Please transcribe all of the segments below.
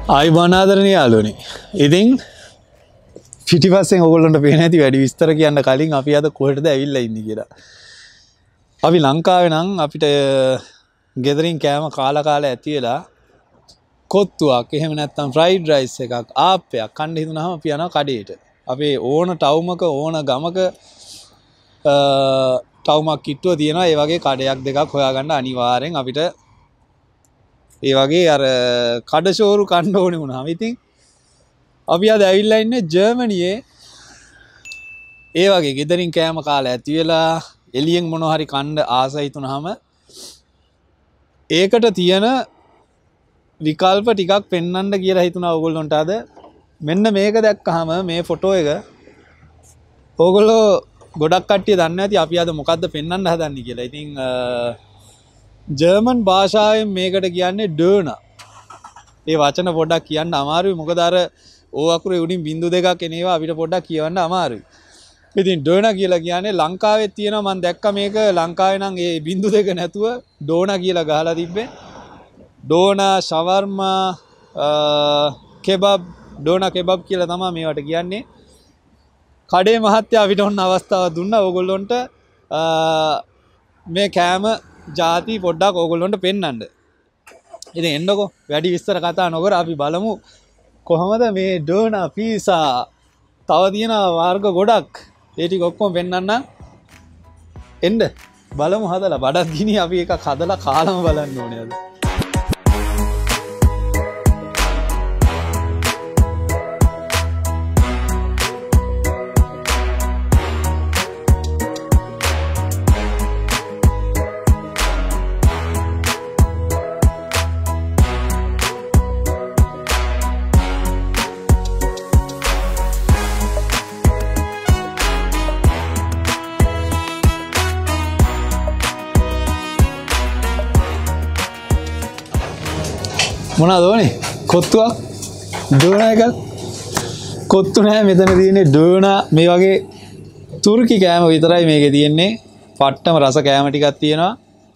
ආයුබෝවන් ආදරණීය යාළුවනේ. ඉතින් පිටිපස්සෙන් ඕගොල්ලන්ට පේන ඇති වැඩි විස්තර කියන්න කලින් අපි අද කොහෙටද ඇවිල්ලා ඉන්නේ කියලා. අපි ලංකාවේ නම් අපිට ගෙදරින් කෑම කාලා ඇති වෙලා කොත්තුවක් එහෙම නැත්නම් ෆ්‍රයිඩ් රයිස් එකක් ආප්පයක් කන්න හිතුනහම අපි යනවා කඩේට. අපේ ඕන ටවුමක ඕන ගමක ටවුමක් කිට්ටුව තියෙනවා. ඒ වගේ කඩයක් දෙකක් හොයාගන්න අනිවාර්යෙන් අපිට ඒ වගේ අර කඩෂෝරු කන්න ඕනේ වුණාම ඉතින් අපි අද ඇවිල්ලා ඉන්නේ ජර්මනියේ. ඒ වගේ ගෙදරින් කෑම කාලා ඇති වෙලා එළියෙන් මොනවා හරි කන්න ආසයි තුනහම ඒකට තියෙන විකල්ප ටිකක් පෙන්වන්න කියලා හිතුණා ඕගොල්ලන්ට අද. මෙන්න මේක දැක්කහම මේ ෆොටෝ එක ඕගොල්ලෝ ගොඩක් කට්ටිය දන්නේ නැති අපි අද මොකද්ද පෙන්වන්න හදන්නේ කියලා. ඉතින් ජර්මන් භාෂාවෙන් මේකට කියන්නේ ඩර්නා. ඒ වචන පොඩ්ඩක් කියන්න අමාරුයි. මොකද අර ඕ අකුරේ උඩින් බිංදු දෙකක් එන ඒවා අපිට පොඩ්ඩක් කියවන්න අමාරුයි. ඉතින් ඩර්නා කියලා කියන්නේ ලංකාවේ තියෙනවා. මම දැක්ක මේක ලංකාවේ නම් ඒ බිංදු දෙක නැතුව ඩෝනා කියලා ගහලා තිබ්බේ. ඩෝනා, ෂවර්මා, කෙබබ්, ඩෝනා කෙබබ් කියලා තමයි මේවට කියන්නේ. කඩේ මහත්තයා අපිට ඔන්න අවස්ථාවක් දුන්නා ඕගොල්ලොන්ට මේ කෑම ජාති පොඩ්ඩක් ඕගොල්ලොන්ට පෙන්වන්න. ඉතින් එන්නකෝ වැඩි විස්තර කතා නොකර අපි බලමු කොහොමද මේ ඩෝනා පීසා තව තියෙන වර්ග ගොඩක් ඒ ටික ඔක්කොම පෙන්වන්න. එන්න බලමු හදලා බඩත් ගිනි අපි එකක් හදලා කාලම බලන්න ඕනේ අද. මොනවද ඕනේ? කොත්තුවක්? ඩෝනා එකක්? කොත්තු නෑ මෙතන තියෙන්නේ ඩෝනා. මේ වගේ තුර්කි කෑම විතරයි මේකේ තියෙන්නේ. පට්ටම රස කෑම ටිකක් තියෙනවා.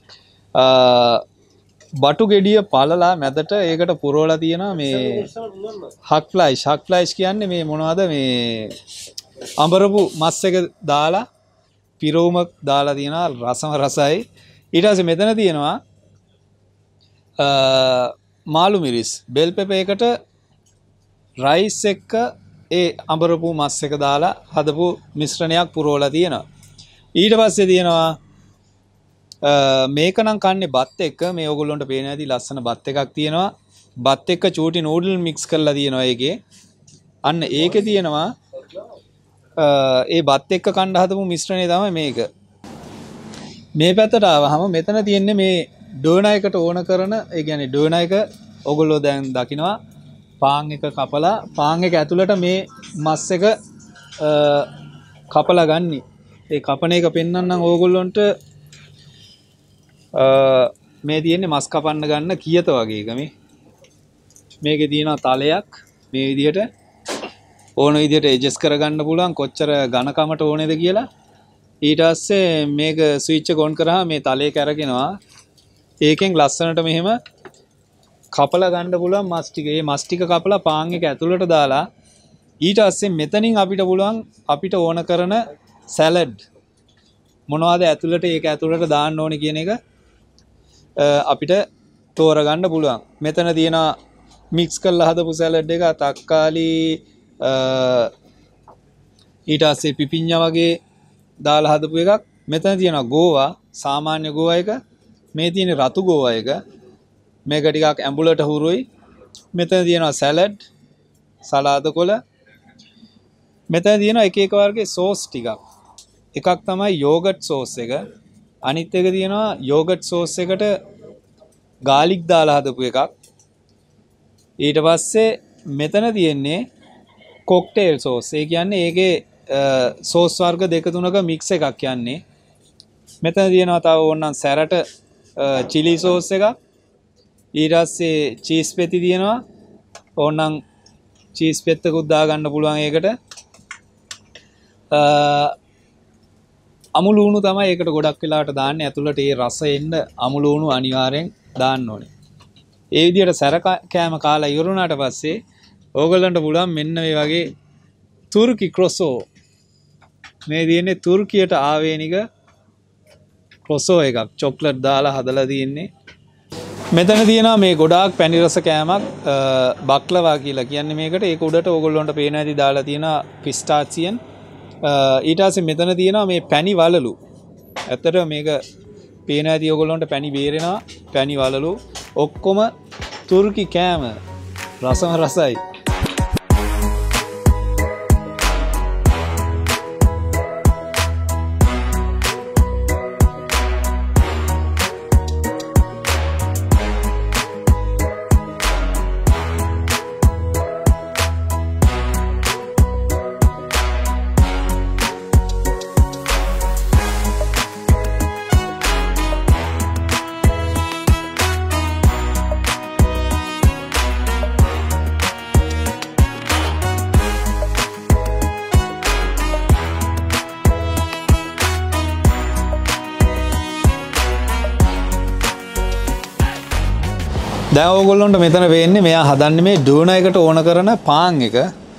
බටු ගෙඩිය පළලා මැදට ඒකට පුරවලා තියෙනවා මේ හක්ෆ්ලයිෂ්. හක්ෆ්ලයිෂ් කියන්නේ මේ මොනවද මේ අඹරපු මස් එක දාලා පිරවුමක් දාලා තියෙනවා. රසම රසයි. ඊට පස්සේ මෙතන තියෙනවා මාළු මිරිස් බෙල් පෙපර් එකට රයිස් එක්ක ඒ අඹරපු මස් එක දාලා හදපු මිශ්‍රණයක් පුරවලා තියෙනවා. ඊට පස්සේ තියෙනවා මේක නම් කන්නේ බත් එක්ක. මේ ඕගොල්ලන්ට පේන ඇති ලස්සන බත් එකක් තියෙනවා. බත් එක්ක චූටි නූඩල් මික්ස් කරලා තියෙනවා ඒකේ. අන්න ඒකේ තියෙනවා ඒ බත් එක්ක කන්න හදපු මිශ්‍රණය තමයි මේක. මේ පැත්තට ආවහම මෙතන තියෙන්නේ මේ ඩෝනා එකට ඕන කරන ඒ කියන්නේ ඩෝනා එක ඔයගොල්ලෝ දැන් දකිනවා පාන් එක කපලා පාන් එක ඇතුළට මේ මස් එක කපලා ගන්නි. ඒ කපන එක පෙන්වන්නම් ඕගොල්ලොන්ට. මේ තියෙන්නේ මස් කපන්න ගන්න කියත වගේ එක. මේකේ තියෙනවා තලයක් මේ විදිහට ඕන විදිහට ඇඩ්ජස්ට් කරගන්න පුළුවන් කොච්චර ඝනකමට ඕනේද කියලා. ඊට පස්සේ මේක ස්විච් එක ඔන් කරාම මේ තලය කැරගෙනවා. ඒකෙන් ලස්සනට මෙහෙම කපලා ගන්න පුළුවන් මස් ටික. ඒ මස් ටික කපලා පාන් එක ඇතුළට දාලා ඊට පස්සේ මෙතනින් අපිට පුළුවන් අපිට ඕන කරන සැලඩ් මොනවද ඇතුළට ඒක ඇතුළට දාන්න ඕනේ කියන එක අපිට තෝරගන්න පුළුවන්. මෙතන තියෙන මික්ස් කරලා හදපු සැලඩ් එක තක්කාලි ඊට පස්සේ පිපිඤ්ඤා වගේ දාලා හදපු එකක්. මෙතන තියෙනවා ගෝවා සාමාන්‍ය ගෝවා එක. මේ තියෙන රතු ගෝවා එක. මේක ටිකක් ඇඹුලට හුරුයි. මෙතන තියෙනවා සැලඩ් සලාද කොළ. මෙතන තියෙනවා එක එක වර්ගයේ සෝස් ටිකක්. එකක් තමයි යෝගට් සෝස් එක. අනිත් එක තියෙනවා යෝගට් සෝස් එකට ගාලික් දාලා හදපු එකක්. ඊට පස්සේ මෙතන තියෙන්නේ කොක්ටේල් සෝස්. ඒ කියන්නේ ඒකේ සෝස් වර්ග දෙක තුනක මික්ස් එකක් යන්නේ. මෙතන තියෙනවා තව ඕනනම් සැරට චිලි සෝස් එකක්. ඊට පස්සේ චීස් පෙති තියෙනවා. ඕනනම් චීස් පෙත්තකුත් දාගන්න පුළුවන් ඒකට. අමුළු උණු තමයි ඒකට ගොඩක් වෙලාවට දාන්නේ. ඇතුළට ඒ රස එන්න අමුළු උණු අනිවාර්යෙන් දාන්න ඕනේ. ඒ විදිහට සැර කෑම කාලා ඉවරුණාට පස්සේ ඕගොල්ලන්ට පුළුවන් මෙන්න මේ වගේ තුර්කි ක්‍රොසෝ මේ තියෙන්නේ තුර්කියට ආවේනික ක්‍රොසෝ එකක් චොක්ලට් දාලා හදලා තියෙන්නේ. මෙතන තියෙනවා මේ ගොඩාක් පැණි රස කෑමක් බක්ලවා කියලා කියන්නේ මේකට. ඒක උඩට ඕගොල්ලන්ට පේන හැටි දාලා තියෙනවා පිස්ටාචියන්. ඊට පස්සේ මෙතන තියෙනවා මේ පැණි වලලු. ඇත්තට මේක පේන හැටි ඕගොල්ලන්ට පැණි බේරෙනවා. පැණි වලලු ඔක්කොම තුර්කි කෑම රසම රසයි. දැන් ඕගොල්ලන්ට මෙතන වෙන්නේ මෙයා හදන්නේ මේ ඩෝනා එකට ඕන කරන පාන් එක.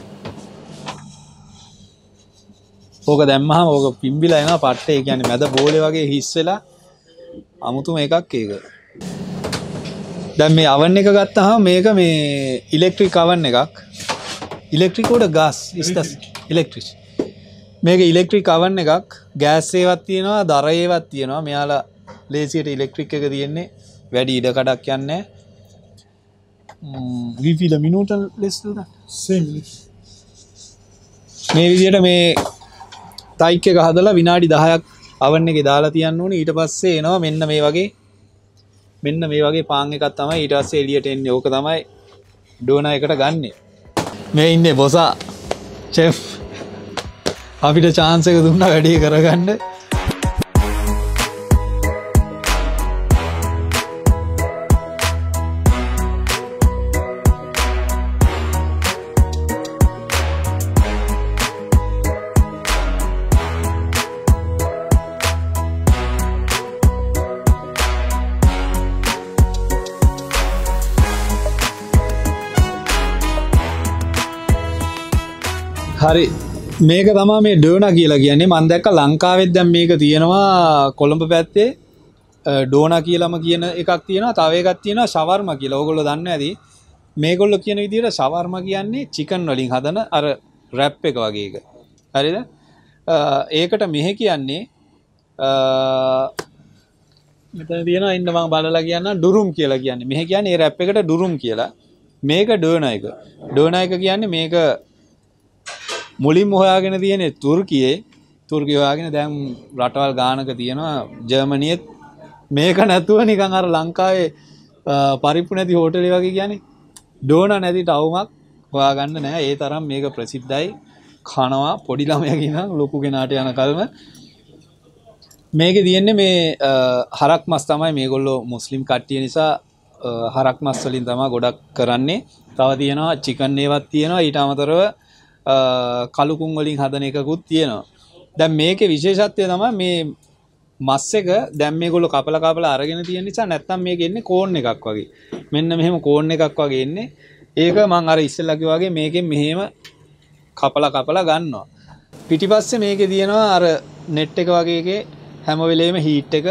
ඕක දැම්මහම ඕක පිම්බිලා එනවා පට්ටේ. කියන්නේ මැද බෝලේ වගේ හිස් වෙලා අමුතුම එකක් ඒක. දැන් මේ oven එක ගත්තාම මේක මේ ඉලෙක්ට්‍රික් oven එකක්. ඉලෙක්ට්‍රික් උඩ gas is the electric. මේක ඉලෙක්ට්‍රික් oven එකක්. ගෑස් ඒවත් තියෙනවා, දර ඒවත් තියෙනවා. මෙයාලා ලේසියට ඉලෙක්ට්‍රික් එක තියෙන්නේ. වැඩි ඉඩ කඩක් යන්නේ නැහැ. Wie viele Minuten lässt du da? 10 Minuten. මේ විදිහට මේ ටයික් එක හදලා විනාඩි 10ක් oven එකේ දාලා තියන්න ඕනේ. ඊට පස්සේ එනවා මෙන්න මේ වගේ පාන් එකක් තමයි ඊට පස්සේ එළියට එන්නේ. ඕක තමයි ඩෝනා එකට ගන්නෙ. මේ ඉන්නේ බොසා chef. අපිට chance එක දුන්නා වැඩේ කරගන්න. හරි මේක තමයි මේ ඩෝනා කියලා කියන්නේ. මම දැක්ක ලංකාවෙත් දැන් මේක තියෙනවා කොළඹ පැත්තේ ඩෝනා කියලාම කියන එකක් තියෙනවා. තව එකක් තියෙනවා ෂවර්මා කියලා. ඕගොල්ලෝ දන්නේ නැති. මේගොල්ලෝ කියන විදිහට ෂවර්මා කියන්නේ චිකන් වලින් හදන අර රැප් එක වගේ එක. හරිද? ඒකට මෙහෙ කියන්නේ මෙතන තියෙනවා ඉන්න මම බලලා කියන්න ඩුරුම් කියලා කියන්නේ. මෙහෙ කියන්නේ ඒ රැප් එකට ඩුරුම් කියලා. මේක ඩෝනා එක. ඩෝනා එක කියන්නේ මේක මුලින්ම හොයාගෙන තියෙන්නේ තුර්කියේ. තුර්කිය හොයාගෙන දැන් රටවල් ගානක තියෙනවා. ජර්මනියෙත් මේක නැතුව නිකන් අර ලංකාවේ පරිප්පු නැති හෝටලේ වගේ කියන්නේ ඩෝනා නැති ටවුමක් හොයාගන්න නැහැ. ඒ තරම් මේක ප්‍රසිද්ධයි. කනවා පොඩි ළමයා කියන ලොකු කෙනාට යන කල්ම මේකේ තියෙන්නේ මේ හරක් මස් තමයි. මේගොල්ලෝ මුස්ලිම් කට්ටිය නිසා හරක් මස් වලින් තමයි ගොඩක් කරන්නේ. තව තියෙනවා චිකන් ඒවත් තියෙනවා. ඊට අමතරව කලුකුන් වලින් හදන එකකුත් තියෙනවා. දැන් මේකේ විශේෂත්වය තමයි මේ මස් එක දැන් මේගොල්ලෝ කපලා අරගෙන තියෙන නිසා නැත්තම් මේක එන්නේ කෝන් එකක් වගේ. මෙන්න මෙහෙම කෝන් එකක් වගේ එන්නේ. ඒක මම අර ඉස්සෙල්ලා කිව්වා වගේ මේකෙන් මෙහෙම කපලා ගන්නවා. පිටිපස්සේ මේකේ තියෙනවා අර net එක වගේ එකේ හැම වෙලේම heat එක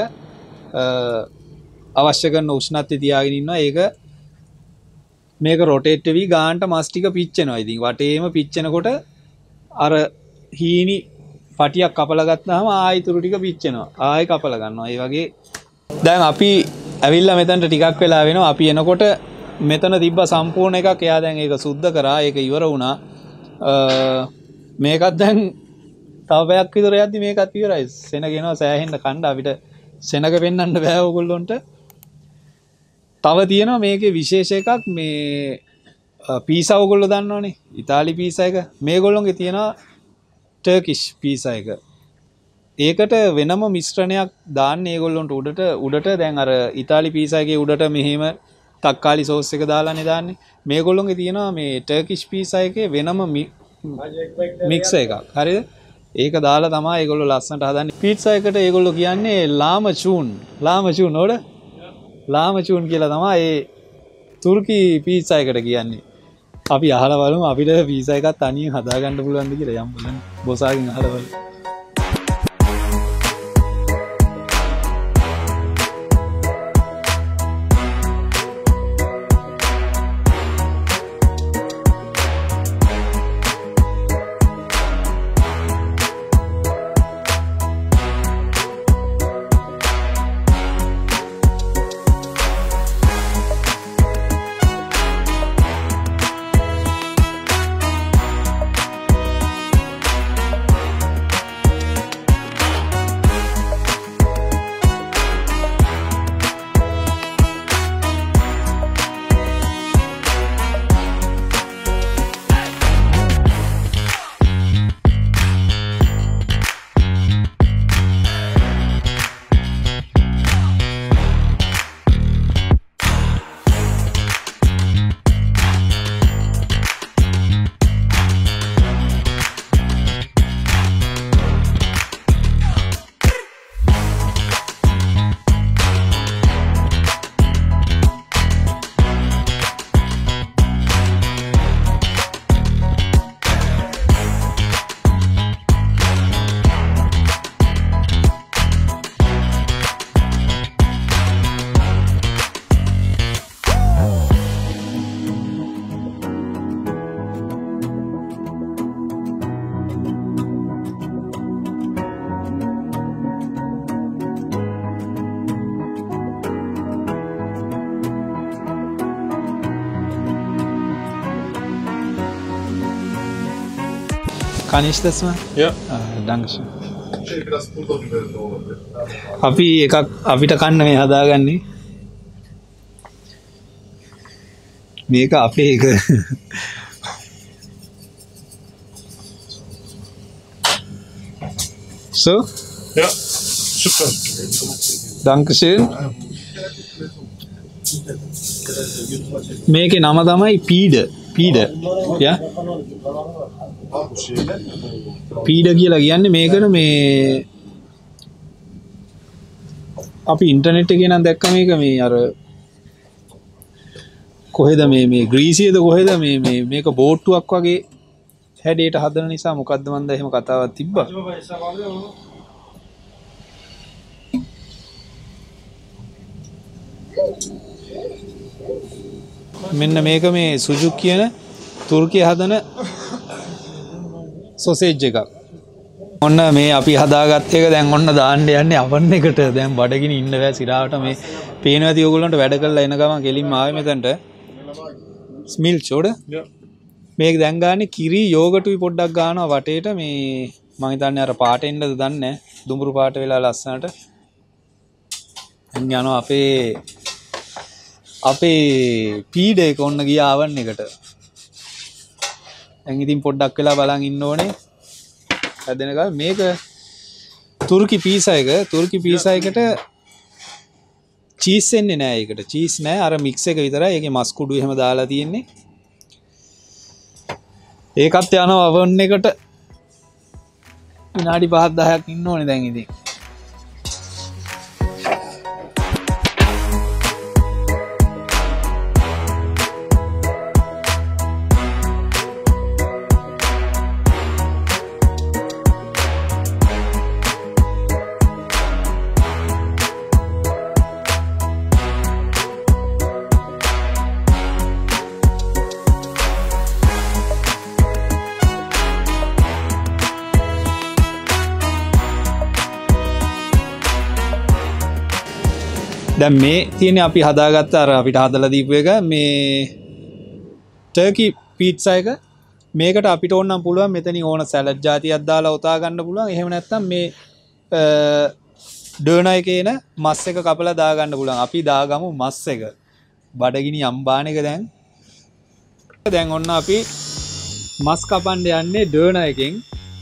අවශ්‍ය කරන උෂ්ණත්වය තියාගෙන ඉන්නවා. ඒක මේක රොටේට් වෙවි ගානට මස් ටික පිච්චෙනවා. ඉතින් වටේම පිච්චෙනකොට අර හීනි පටියක් කපලා ගත්තාම ආයි තුරු ටික පිච්චෙනවා. ආයි කපලා ගන්නවා. ඒ වගේ දැන් අපි ඇවිල්ලා මෙතනට ටිකක් වෙලා වෙනවා. අපි එනකොට මෙතන තිබ්බ සම්පූර්ණ එකක් එයා දැන් ඒක සුද්ධ කරා. ඒක ඉවර වුණා. මේකත් දැන් තව පැයක් විතර යද්දි මේකත් ඉවරයි. සෙනගෙනවා සෑහෙන්න කණ්ඩ අපිට සෙනග පෙන්වන්න බෑ ඕගොල්ලොන්ට. තව තියෙනවා මේකේ විශේෂ එකක් මේ පීසා ඕගොල්ලෝ දන්නවනේ. ඉතාලි පීසා එක. මේගොල්ලොන්ගේ තියෙනවා ටර්කිෂ් පීසා එක. ඒකට වෙනම මිශ්‍රණයක් දාන්න ඒගොල්ලොන්ට උඩට දැන් අර ඉතාලි පීසා එකේ උඩට මෙහෙම තක්කාලි සෝස් එක දාලානේ දාන්නේ. මේගොල්ලොන්ගේ තියෙනවා මේ ටර්කිෂ් පීසා එකේ වෙනම මික්ස් එකක්. හරිද? ඒක දාලා තමයි ඒගොල්ලෝ ලස්සනට හදන්නේ. පීට්සා එකට ඒගොල්ලෝ කියන්නේ ලාමචූන්. ලාමචූන් නෝඩ? ලාමචූන් කියලා තමයි ඒ තුර්කි පීසා එකට කියන්නේ අපි අහලා බලමු අපිට පීසා එකක් තනියෙන් හදාගන්න පුළුවන්ද කියලා යම් බලන්න බොසාගෙන් අහලා බලමු Kann ich das mal? Ja. Danke schön. අපි එකක් අපිට කන්න මේ හදාගන්නේ මේක අපේ එක so Ja, super. danke schön මේකේ නම තමයි පීඩ යා පීඩ කියලා කියන්නේ මේකට මේ අපි ඉන්ටර්නෙට් එකේ නම් දැක්ක මේක මේ අර කොහෙද මේ ග්‍රීසියද කොහෙද මේක බෝට්ටුවක් වගේ හැඩයට හදන නිසා මොකද්ද මන්ද එහෙම කතාවක් තිබ්බා මෙන්න මේක මේ සුජුක් කියන තුර්කිය හදන සොසේජ් එකක්. ඔන්න මේ අපි හදාගත්ත එක දැන් ඔන්න දාන්න යන්නේ අවන් එකට. දැන් බඩගිනි ඉන්න බෑ සිරාවට මේ පේනවා ඇති ඔයගොල්ලන්ට වැඩ කරලා එන ගමන් කෙලින්ම ආවේ මෙතනට. ස්මිල් චෝඩ. මේක දැන් ගාන්නේ කිරි යෝගටුයි පොඩ්ඩක් ගන්නවා වටේට මේ මම හිතන්නේ අර පාට එන්නද දන්නේ නැහැ. දුඹුරු පාට වෙලා ලස්සනට. දැන් යනවා අපේ පීඩ එක ඔන්න ගියා ආවන් එකට. දැන් ඉතින් පොඩ්ඩක් වෙලා බලන් ඉන්න ඕනේ. හැදෙනකල් මේක තුර්කි පීසා එකට චීස් එන්නේ නැහැ ඒකට. චීස් නැහැ. අර මික්ස් එක විතරයි. ඒකේ මස් කුඩු එහෙම දාලා තියෙන්නේ. ඒකත් යනවා oven එකට විනාඩි 5ක් 10ක් ඉන්න ඕනේ දැන් ඉතින්. දැන් මේ තියෙන්නේ අපි හදාගත්ත අර අපිට හදලා දීපු එක මේ ටර්කි පීට්සා එක. මේකට අපිට ඕන නම් පුළුවන් මෙතනින් ඕන සැලඩ් జాතියක් දාලා උතා ගන්න පුළුවන්. එහෙම නැත්නම් මේ ඩර්නර් එකේ එන මස් එක කපලා දා ගන්න පුළුවන්. අපි දාගමු මස් එක. බඩගිනි අම්බාන එක දැන් ඔන්න අපි මස් කපන්න යන්නේ ඩර්නර් එකෙන්.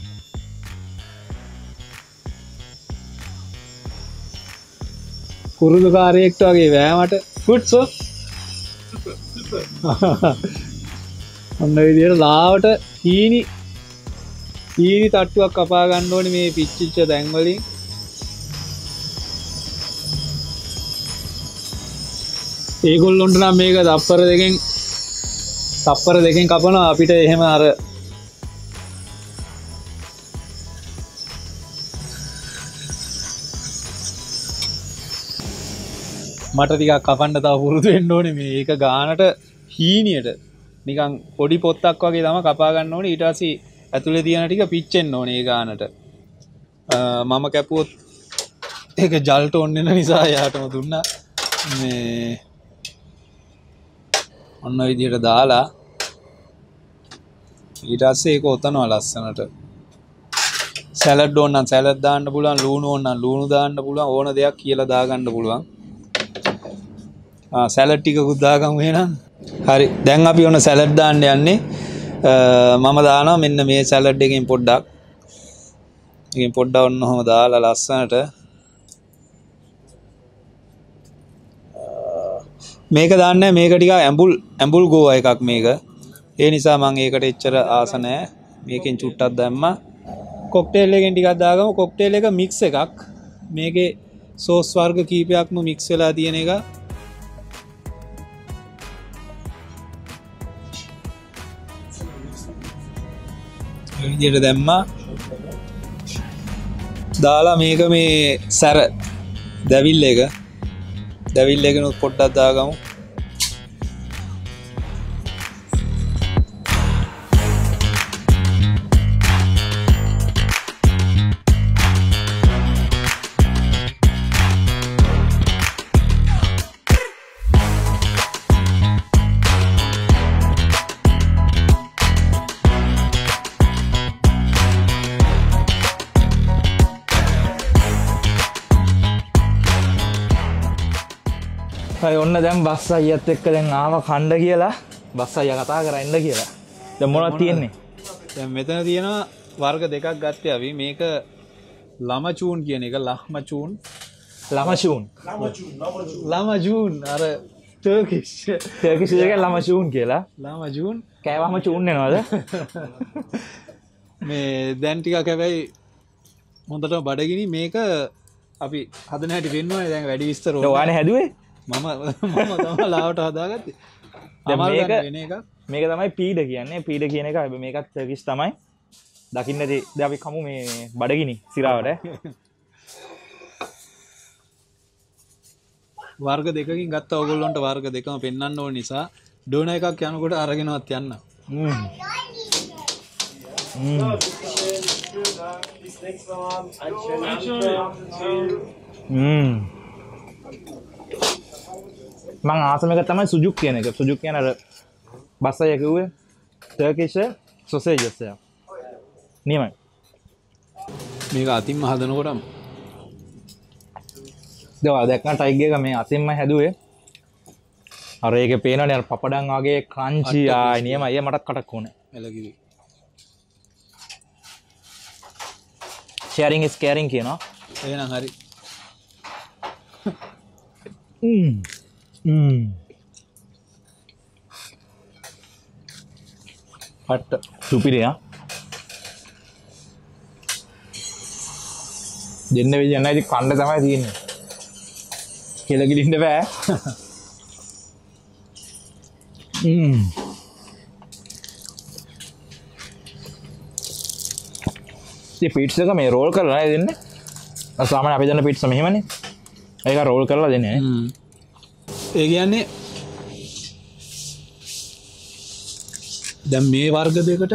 කුරුළුකාරයෙක්ට වගේ වෑමට ෆුඩ්ස් ඔන්න විදියට ලාවට හීනි තට්ටුවක් කපා ගන්න ඕනේ මේ පිච්චිච්ච තැන් වලින්. ඒගොල්ලොන්ට නම් මේක තප්පර දෙකෙන් කපන අපිට එහෙම අර මට ටිකක් කපන්න තව පුරුදු වෙන්න ඕනේ මේ ඒක ගානට හීනියට නිකන් පොඩි පොත්තක් වගේ තමයි කපා ගන්න ඕනේ ඊට පස්සේ ඇතුලේ තියෙන ටික පිච්චෙන්න ඕනේ ඒ ගානට මම කැපුවොත් ඒක ජල්ට ඔන්න වෙන නිසා යාටම දුන්නා මේ ඔන්න විදිහට දාලා ඊට පස්සේ ඒක ඔතනවා ලස්සනට සැලඩ් ඕන නම් සැලඩ් දාන්න පුළුවන් ලුණු ඕන නම් ලුණු දාන්න පුළුවන් ඕන දෙයක් කියලා දාගන්න පුළුවන් සැලඩ් ටිකකුත් දාගමු එහෙනම් හරි දැන් අපි ඔන්න සැලඩ් දාන්න යන්නේ මම දානවා මෙන්න මේ සැලඩ් එකෙන් පොඩ්ඩක් ඔන්න ඔහම දාලා ලස්සනට මේක දාන්න මේක ටික ඇඹුල් ගෝවා එකක් මේක ඒ නිසා මම ඒකට එච්චර ආස නැහැ මේකෙන් චුට්ටක් දැම්මා කොක්ටේල් එකෙන් ටිකක් දාගමු කොක්ටේල් එක මික්ස් එකක් මේකේ සෝස් වර්ග කීපයක්ම මික්ස් වෙලා තියෙන එක විදියට දැම්මා දාලා මේක මේ සැර දැවිල්ල එකනොත් පොඩ්ඩක් දාගමු ඔන්න දැන් බස් අයියත් එක්ක දැන් ආව කණ්ඩ කියලා බස් අයියා කතා කරන්න කියලා. දැන් මොනවද තියෙන්නේ? දැන් මෙතන තියෙනවා වර්ග දෙකක් ගත්තේ අපි. මේක ලමචූන් කියන එක ලහමචූන්. ලමචූන් අර ටර්කිෂ් එකේ ලමචූන් කියලා. ලමචූන් කෑවම චූන් වෙනවද? මේ දැන් ටිකක් හැබැයි හොඳට බඩගිනි මේක අපි හදන හැටි වෙන්නවනේ දැන් වැඩි විස්තර ඕනේ. ඔයානේ හැදුවේ? මම තමයි ලාවට හදාගත්තේ. මේක තමයි පීඩ කියන්නේ. පීඩ කියන එක හැබැයි මේකත් ටර්කිෂ් තමයි. දකින්න දැන් අපි කමු මේ බඩගිනි සිරාවට. වර්ග දෙකකින් ගත්ත ඕගොල්ලන්ට වර්ග දෙකම පෙන්වන්න ඕන නිසා ඩෝන එකක් යනකොට අරගෙනවත් යන්න. මං ආසම එක තමයි සුජුක් කියන එක. සුජුක් කියන අර බස් අය කිව්වේ ටර්කිෂ් සොසේජස් එක. නියමයි. මේක අතින්ම හදනකොටම දේවා දැක්කම ටයිග් එක මේ අතින්ම හැදුවේ. අර ඒකේ පේනවනේ අර පපඩම් වගේ ක්‍රන්චි ආයි නියමයි. අය මටත් කටක් ඕනේ. එලකිරි. sharing is caring කියනවා. එහෙනම් හරි. පට්ට සුපිරියා දෙන්න විදිහ නැහැ. ඉතින් කන්න තමයි තියෙන්නේ. කෙලගිලින්න බෑ. ඉතින් පිට්ස් එක මේ රෝල් කරලා නෑ දෙන්නේ. සාමාන්‍ය අපි දන්න පිට්ස් මෙහෙමනේ. ඒක රෝල් කරලා දෙන්නේ නේ. ඒ කියන්නේ දැන් මේ වර්ග දෙකට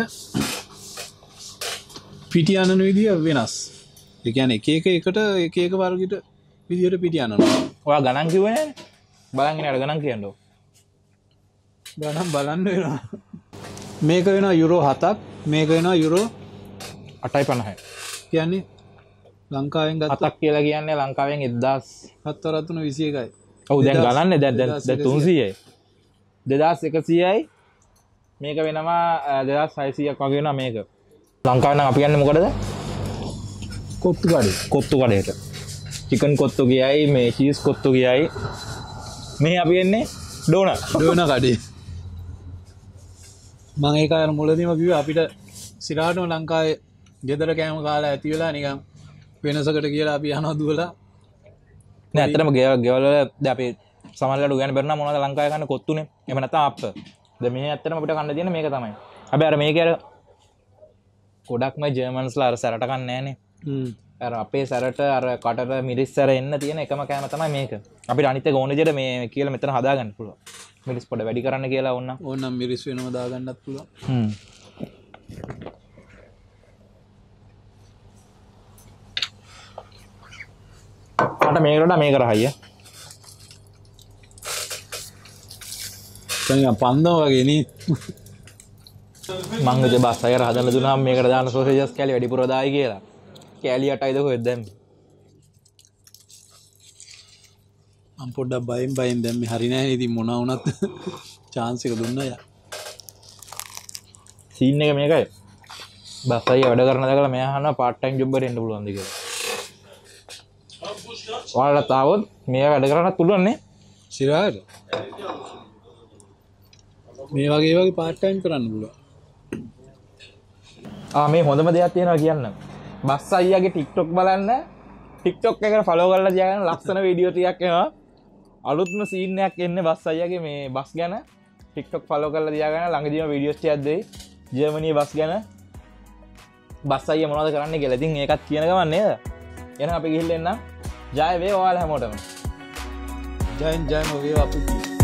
පිටි අනන විදිය වෙනස්. ඒ කියන්නේ එක එක වර්ගයට විදියට පිටි අනනවා. ඔයා ගණන් කිව්වේ නෑනේ. බලන් ඉන්නේ අර ගණන් කියන්නෝ. ගණන් බලන්න වෙනවා. මේක වෙනවා යුරෝ 7ක්, මේක වෙනවා යුරෝ 8.50. කියන්නේ ලංකාවෙන් ගත්ත 7ක් කියලා කියන්නේ ලංකාවෙන් 1721යි. ඔව් දැන් ගණන්නේ දැන් 300යි. 2100යි. මේක වෙනවා 2600ක් වගේ වෙනවා මේක. ලංකාවේ නම් අපි යන්නේ මොකටද? කොත්තු කඩේට. චිකන් කොත්තු ගියයි මේ චීස් කොත්තු ගියයි. මේ අපි එන්නේ ඩෝන කඩේ. මම ඒක අර මුලදීම කිව්වේ අපිට සිරාටම ලංකාවේ ගෙදර කෑම කාලා ඇති වෙලා නිකන් වෙනසකට කියලා අපි යනවා දුවලා. නෑ ඇත්තටම ගෙවල් වල දැන් අපි සමහරවිට උයන් බැරි නම් මොනවද ලංකාවේ කන්නේ කොත්තුනේ. එහෙම නැත්නම් අප්ප. දැන් මේ ඇත්තටම අපිට කන්න තියෙන මේක තමයි. හැබැයි අර මේකේ අර ගොඩක්ම ජර්මන්ස්ලා අර සැරට කන්නේ නැහනේ. අර අපේ සැරට අර කටට මිරිස් සැර එන්න තියෙන එකම කෑම තමයි මේක. අපිට අනිත් එක ඕන විදිහට මේ කියලා මෙතන හදාගන්න පුළුවන්. මිරිස් පොඩ වැඩි කරන්න කියලා ඕනනම් මිරිස් වෙනම දාගන්නත් පුළුවන්. මට මේකට මේක රහයිය. නිකන් පන්දම වගේ නේ. මං හිතුවේ බස් අයර හදන්න දුන්නාම මේකට දාන සෝසේජස් කෑලි වැඩිපුර දායි කියලා. කෑලි 8යිද කොහෙද දැම්මේ? මම පොඩ්ඩක් බයෙන් දැම්මේ හරි නැහැ. ඉතින් මොනවා වුණත් chance එක දුන්නා යා. සීන් එක මේකයි. බස් අයිය වැඩ කරන දකලා මෙයා අහනවා part time job එකට එන්න පුළුවන්ද කියලා. ඔයාලට ආවොත් මෙයා වැඩ කරන්නත් පුළුවන් නේ. සිරාට මේ වගේ part time කරන්න පුළුවන්. මේ හොඳම දෙයක් තියෙනවා කියන්න. බස් අයියාගේ TikTok බලන්න. TikTok එකට follow කරලා තියාගන්න ලස්සන වීඩියෝ ටිකක් එනවා. අලුත්ම සීන් එකක් එන්නේ බස් අයියාගේ මේ බස් ගැන. TikTok follow කරලා තියාගන්න ළඟදීම වීඩියෝස් ටිකක් දෙයි. ජර්මනියේ බස් ගැන. බස් අයියා මොනවද කරන්නේ කියලා. ඉතින් ඒකත් කියන ගමන් නේද? එහෙනම් අපි ගිහින් එන්න. ජය වේවා ඔයාලා හැමෝටම. ජයෙන් වේවා අපිට.